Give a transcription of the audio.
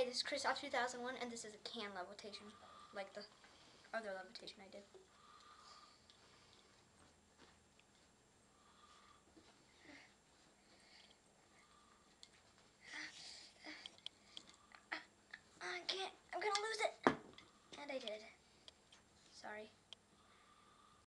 this is Chris off 2001, and this is a can levitation, like the other levitation I did.